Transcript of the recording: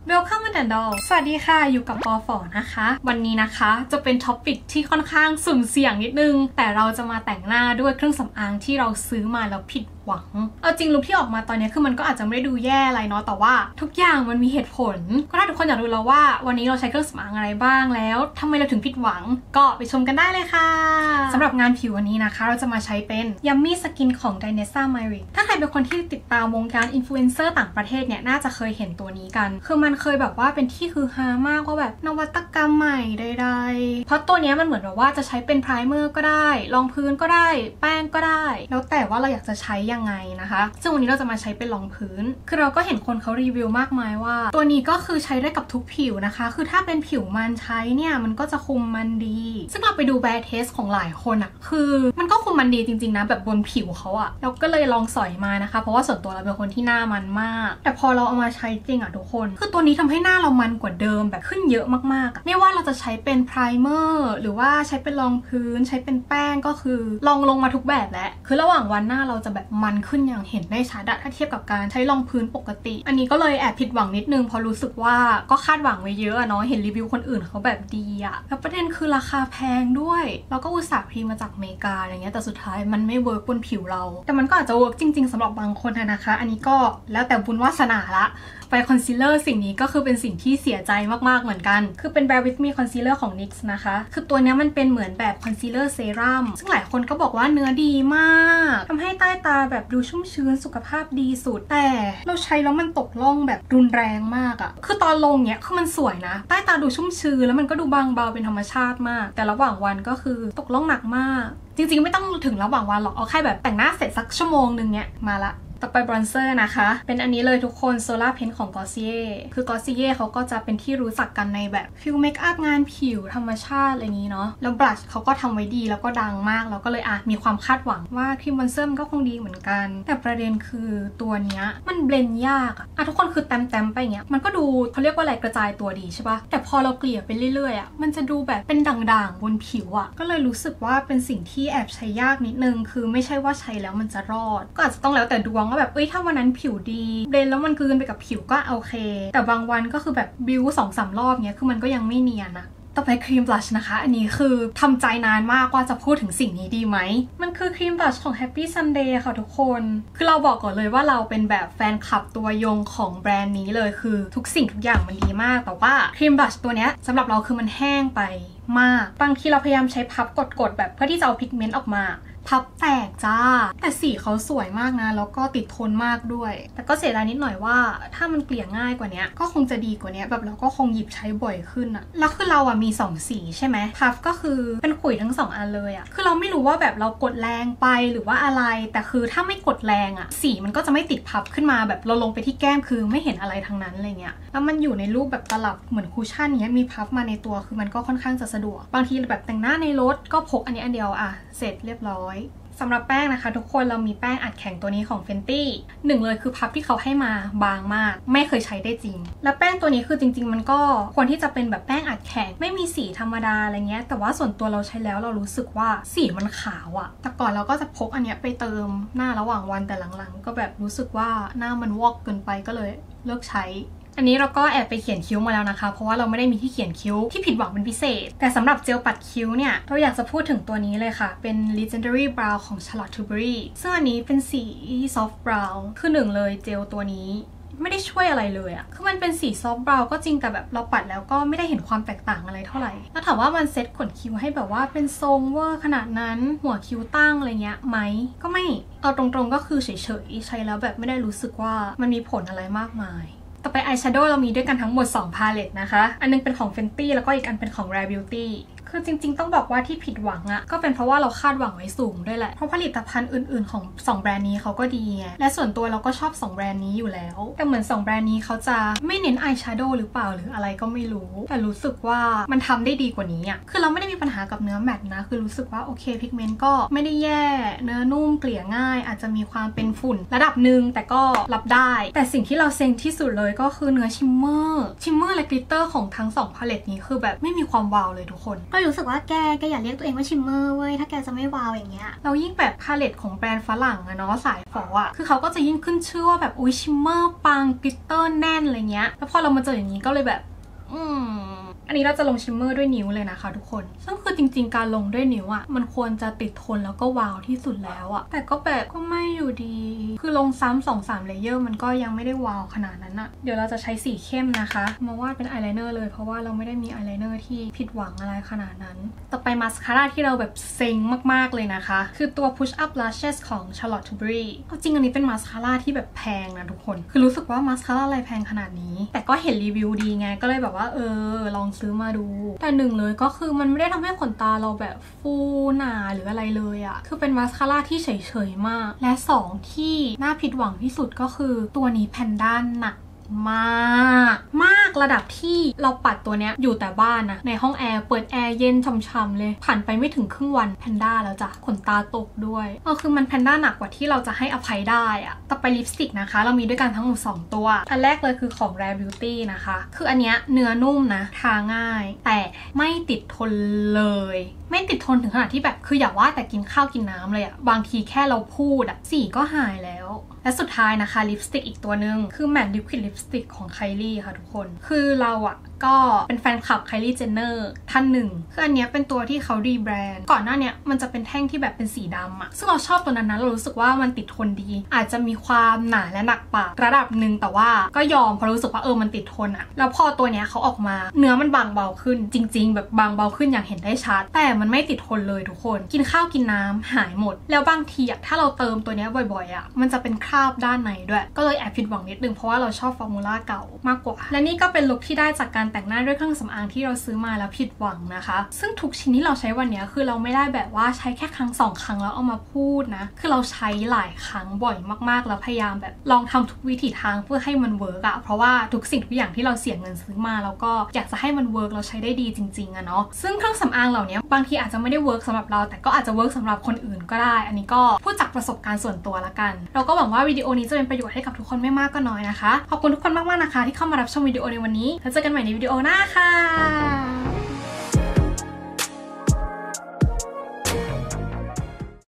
Welcome and all สวัสดีค่ะอยู่กับปอฝอนะคะวันนี้นะคะจะเป็นท็อปิกที่ค่อนข้างสุ่มเสี่ยงนิดนึงแต่เราจะมาแต่งหน้าด้วยเครื่องสำอางที่เราซื้อมาแล้วผิดหวังเอาจริงลุคที่ออกมาตอนนี้คือมันก็อาจจะไม่ได้ดูแย่อะไรเนาะแต่ว่าทุกอย่างมันมีเหตุผลก็ถ้าทุกคนอยากรู้แล้วว่าวันนี้เราใช้เครื่องสำอางอะไรบ้างแล้วทำไมเราถึงผิดหวังก็ไปชมกันได้เลยค่ะสำหรับงานผิววันนี้นะคะเราจะมาใช้เป็น Yummy Skin ของ Danessa Myricks ถ้าใครเป็นคนที่ติดตามวงการอินฟลูเอนเซอร์ต่างประเทศเนี่ยน่าจะเคยเห็นตัวนี้กันคือมันเคยแบบว่าเป็นที่ฮือฮามากว่าแบบนวัตกรรมใหม่ใดๆเพราะตัวนี้มันเหมือนแบบว่าจะใช้เป็นไพรเมอร์ก็ได้รองพื้นก็ได้แป้งก็ได้แล้วแต่ว่าเราอยากจะใช้ยังไงนะคะซึ่งวันนี้เราจะมาใช้เป็นรองพื้นคือเราก็เห็นคนเขารีวิวมากมายว่าตัวนี้ก็คือใช้ได้กับทุกผิวนะคะคือถ้าเป็นผิวมันใช้เนี่ยมันก็จะคุมมันดีซึ่งเราไปดูแบรเทสของหลายคนอะคือมันก็คุมมันดีจริงๆนะแบบบนผิวเขาอะเราก็เลยลองสอยมานะคะเพราะว่าส่วนตัวเราเป็นคนที่หน้ามันมากแต่พอเราเอามาใช้จริงอะทุกคนคือตัวนี้ทำให้หน้าเรามันกว่าเดิมแบบขึ้นเยอะมากๆไม่ว่าเราจะใช้เป็นไพรเมอร์หรือว่าใช้เป็นรองพื้นใช้เป็นแป้งก็คือลองลงมาทุกแบบแล้วคือระหว่างวันหน้าเราจะแบบมันขึ้นอย่างเห็นได้ชัดถ้าเทียบกับการใช้รองพื้นปกติอันนี้ก็เลยแอบผิดหวังนิดนึงเพราะรู้สึกว่าก็คาดหวังไว้เยอะเนาะเห็นรีวิวคนอื่นเขาแบบดีอะแล้วประเด็นคือราคาแพงด้วยเราก็อุตส่าห์พรีมาจากอเมริกาอะไรเงี้ยแต่สุดท้ายมันไม่เวิร์กบนผิวเราแต่มันก็อาจจะเวิร์กจริงๆสำหรับบางคนนะคะอันนี้ก็แล้วแต่บุญวาสนาละไปคอนซีลเลอร์สิ่งนี้ก็คือเป็นสิ่งที่เสียใจมากๆเหมือนกันคือเป็น Bare With Me คอนซีลเลอร์ของ NYX นะคะคือตัวนี้มันเป็นเหมือนแบบคอนซีลเลอร์เซรั่มซึ่งหลายคนก็บอกว่าเนื้อดีมากทำให้ใต้ตาแบบดูชุ่มชื้นสุขภาพดีสุดแต่เราใช้แล้วมันตกล่องแบบรุนแรงมากอะคือตอนลงเนี้ยคือมันสวยนะใต้ตาดูชุ่มชื้นแล้วมันก็ดูบางเบาเป็นธรรมชาติมากแต่ระหว่างวันก็คือตกล่องหนักมากจริงๆไม่ต้องถึงระหว่างวันหรอกเอาแค่แบบแต่งหน้าเสร็จสักชั่วโมงนึงเนี้ยมาละต่อไปบรอนเซอร์นะคะเป็นอันนี้เลยทุกคนโซล่าเพนของ Glossier คือ Glossier เขาก็จะเป็นที่รู้จักกันในแบบฟิลเมคอัพงานผิวธรรมชาติอะไรนี้เนาะแล้วบลัชเขาก็ทำไว้ดีแล้วก็ดังมากเราก็เลยมีความคาดหวังว่าครีมบรอนเซอร์มันก็คงดีเหมือนกันแต่ประเด็นคือตัวเนี้ยมันเบลนด์ยากทุกคนคือแต้มๆไปอย่างเงี้ยมันก็ดูเขาเรียกว่าอะไรกระจายตัวดีใช่ปะแต่พอเราเกลี่ยไปเรื่อยๆมันจะดูแบบเป็นด่างๆบนผิวก็เลยรู้สึกว่าเป็นสิ่งที่แอบใช้ยากนิดนึงคือไม่ใช่ว่าใช้แล้วมันจะรอดก็อาจจะต้องแล้วแต่ดวงว่าแบบถ้าวันนั้นผิวดีเบลนแล้วมันกลืนไปกับผิวก็โอเคแต่บางวันก็คือแบบบิว2-3 รอบเนี้ยคือมันก็ยังไม่เนียนต่อไปครีมบลัชนะคะอันนี้คือทำใจนานมากว่าจะพูดถึงสิ่งนี้ดีไหมมันคือครีมบลัชของ Happy Sunday ค่ะทุกคนคือเราบอกก่อนเลยว่าเราเป็นแบบแฟนคลับตัวยงของแบรนด์นี้เลยคือทุกสิ่งทุกอย่างมันดีมากแต่ว่าครีมบลัชตัวเนี้ยสำหรับเราคือมันแห้งไปมากบางทีเราพยายามใช้พับกดแบบเพื่อที่จะเอาพิกเมนต์ออกมาพับแตกจ้าแต่สีเขาสวยมากนะแล้วก็ติดทนมากด้วยแต่ก็เสียดายนิดหน่อยว่าถ้ามันเกลี่ยง่ายกว่านี้ก็คงจะดีกว่านี้แบบเราก็คงหยิบใช้บ่อยขึ้นแล้วคือเรามี2สีใช่ไหมพับก็คือเป็นขุยทั้ง2อันเลยคือเราไม่รู้ว่าแบบเรากดแรงไปหรือว่าอะไรแต่คือถ้าไม่กดแรงสีมันก็จะไม่ติดพับขึ้นมาแบบเราลงไปที่แก้มคือไม่เห็นอะไรทั้งนั้นอะไรเงี้ยแล้วมันอยู่ในรูปแบบตลับเหมือนคุชชั่นเนี้ยมีพับมาในตัวคือมันก็ค่อนข้างจะสะดวกบางทีแบบแต่งหน้าในรถก็พกอันนี้อันเดียวเสร็จเรียบร้อยสำหรับแป้งนะคะทุกคนเรามีแป้งอัดแข็งตัวนี้ของ Fenty เลยคือพับที่เขาให้มาบางมากไม่เคยใช้ได้จริงและแป้งตัวนี้คือจริงๆมันก็ควรที่จะเป็นแบบแป้งอัดแข็งไม่มีสีธรรมดาอะไรเงี้ยแต่ว่าส่วนตัวเราใช้แล้วเรารู้สึกว่าสีมันขาวแต่ก่อนเราก็จะพกอันเนี้ยไปเติมหน้าระหว่างวันแต่หลังๆก็แบบรู้สึกว่าหน้ามันวอกเกินไปก็เลยเลิกใช้อันนี้เราก็แอบไปเขียนคิ้วมาแล้วนะคะเพราะว่าเราไม่ได้มีที่เขียนคิ้วที่ผิดหวังเป็นพิเศษแต่สำหรับเจลปัดคิ้วเนี่ยเราอยากจะพูดถึงตัวนี้เลยค่ะเป็น Legendary Brow ของ Charlotte Tilbury ซึ่งอันนี้เป็นสี Soft Brow คือเลยเจลตัวนี้ไม่ได้ช่วยอะไรเลยคือมันเป็นสีซอฟต์บราวน์ก็จริงแต่แบบเราปัดแล้วก็ไม่ได้เห็นความแตกต่างอะไรเท่าไหร่แล้วถามว่ามันเซ็ตขนคิ้วให้แบบว่าเป็นทรงเวอร์ขนาดนั้นหัวคิ้วตั้งอะไรเงี้ยไหมก็ไม่เอาตรงๆก็คือเฉยๆใช้แล้วแบบไม่ได้รู้สึกว่ามันมีผลอะไรมากมายต่อไปอายแชโดว์เรามีด้วยกันทั้งหมด2พาเลตนะคะอันนึงเป็นของ Fenty แล้วก็อีกอันเป็นของ Rare Beautyคือจริงๆต้องบอกว่าที่ผิดหวังก็เป็นเพราะว่าเราคาดหวังไว้สูงด้วยแหละเพราะผลิตภัณฑ์อื่นๆของ2แบรนด์นี้เขาก็ดีไงและส่วนตัวเราก็ชอบ2แบรนด์นี้อยู่แล้วแต่เหมือน2แบรนด์นี้เขาจะไม่เน้นอายแชโดว์หรือเปล่าหรืออะไรก็ไม่รู้แต่รู้สึกว่ามันทำได้ดีกว่านี้คือเราไม่ได้มีปัญหากับเนื้อแมตต์นะคือรู้สึกว่าโอเคพิกเมนต์ก็ไม่ได้แย่เนื้อนุ่มเกลี่ยง่ายอาจจะมีความเป็นฝุ่นระดับหนึ่งแต่ก็รับได้แต่สิ่งที่เราเซ็งที่สุดเลยก็คือเนื้อชิมเมอร์และกลิตเตอร์ของทั้ง2พาเลตนี้คือแบบไม่มีความวาวเลยทุกคนก็เลยรู้สึกว่าแกอย่าเรียกตัวเองว่าชิมเมอร์เว้ยถ้าแกจะไม่วาวอย่างเงี้ยเรายิ่งแบบพาเลตของแบรนด์ฝรั่งอะเนาะสายฝออะคือเขาก็จะยิ่งขึ้นชื่อว่าแบบอุ้ยชิมเมอร์ปังกลิตเตอร์แน่นอะไรเงี้ยแล้วพอเรามาเจออย่างนี้ก็เลยแบบอันนี้เราจะลงชิมเมอร์ด้วยนิ้วเลยนะคะทุกคนซึ่งคือจริงๆการลงด้วยนิ้วอะมันควรจะติดทนแล้วก็วาวที่สุดแล้วอะแต่ก็แบบก็ไม่อยู่ดีคือลงซ้ำ2-3เลเยอร์มันก็ยังไม่ได้วาวขนาดนั้นอะเดี๋ยวเราจะใช้สีเข้มนะคะมาวาดเป็นอายไลเนอร์เลยเพราะว่าเราไม่ได้มีอายไลเนอร์ที่ผิดหวังอะไรขนาดนั้นต่อไปมาสคาร่าที่เราแบบเซ็งมากๆเลยนะคะคือตัว Push Up Lashes ของ Charlotte Tilbury จริงอันนี้เป็นมาสคาร่าที่แบบแพงนะทุกคนคือรู้สึกว่ามาสคาร่าอะไรแพงขนาดนี้แต่ก็เห็นรีวิวดีไงก็เลยแบบว่าลองซื้อมาดูแต่หนึ่งเลยก็คือมันไม่ได้ทำให้ขนตาเราแบบฟูหนาหรืออะไรเลยอะคือเป็นมาสคาร่าที่เฉยๆมากและ2ที่น่าผิดหวังที่สุดก็คือตัวนี้แพนด้าหนักมากระดับที่เราปัดตัวเนี้ยอยู่แต่บ้านนะในห้องแอร์เปิดแอร์เย็นช่ำๆเลยผ่านไปไม่ถึงครึ่งวันแพนด้าแล้วจ้ะขนตาตกด้วยคือมันแพนด้าหนักกว่าที่เราจะให้อภัยได้อะต่อไปลิปสติกนะคะเรามีด้วยกันทั้งหมด2ตัวอันแรกเลยคือของ Rare Beauty นะคะคืออันเนี้ยเนื้อนุ่มนะทาง่ายแต่ไม่ติดทนเลยไม่ติดทนถึงขนาดที่แบบคืออย่าว่าแต่กินข้าวกินน้ำเลยอะบางทีแค่เราพูดอะสีก็หายแล้วและสุดท้ายนะคะลิปสติกอีกตัวนึงคือแมตต์ลิควิดลิปสติกของไคลี่ค่ะทุกคนคือเราอะก็เป็นแฟนคลับไคลี่เจนเนอร์ท่านหนึ่งคืออันนี้เป็นตัวที่เขารีแบรนด์ก่อนหน้านี้มันจะเป็นแท่งที่แบบเป็นสีดำอะซึ่งเราชอบตัวนั้นนะเรารู้สึกว่ามันติดทนดีอาจจะมีความหนาและหนักปากระดับหนึ่งแต่ว่าก็ยอมเพราะรู้สึกว่ามันติดทนอะแล้วพอตัวเนี้ยเขาออกมาเนื้อมันบางเบาขึ้นจริงๆแบบบางเบาขึ้นอย่างเห็นได้ชัดแต่มันไม่ติดทนเลยทุกคนกินข้าวกินน้ำหายหมดแล้วบางทีอะถ้าเราเติมตัวเนี้ยบ่อยๆอะมันจะเป็นคราบด้านในด้วยก็เลยแอบผิดหวังนิดนึงเพราะว่าเราชอบฟอร์มูล่าเก่ามากกว่าและนี่ก็เป็นลุคที่ได้จากการแต่งหน้าด้วยเครื่องสำอางที่เราซื้อมาแล้วผิดหวังนะคะซึ่งทุกชิ้นที่เราใช้วันนี้คือเราไม่ได้แบบว่าใช้แค่ครั้ง2ครั้งแล้วเอามาพูดนะคือเราใช้หลายครั้งบ่อยมากๆแล้วพยายามแบบลองทำทุกวิถีทางเพื่อให้มันเวิร์กอะเพราะว่าทุกสิ่งทุกอย่างที่เราเสียเงินซื้อมาแล้วก็อยากจะให้มันเวิร์กเราใช้ได้ดีจริงๆอะเนาะซึ่งเครื่องสำอางเหล่านี้บางทีอาจจะไม่ได้เวิร์กสำหรับเราแต่ก็อาจจะเวิร์กสำหรับคนอื่นก็ได้อันนี้ก็พูดจากประสบการณ์ส่วนตัวละกันเราก็หวังว่าวิดีโอนี้จะเป็นประโยชน์ให้กับทุกคนไม่มากก็น้อยนะคะขอบคุณทุกคนมากๆนะคะที่เข้ามารับชมวิดีโอในวันนี้แล้วเจอกันใหม่ในวิดีโอหน้าค่ะ